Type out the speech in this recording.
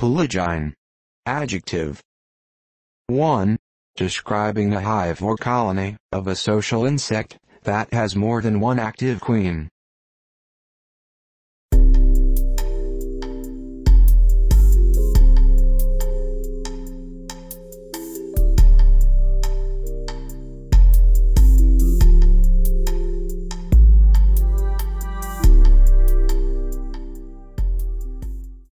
Polygyne. Adjective. 1. Describing a hive or colony of a social insect that has more than one active queen.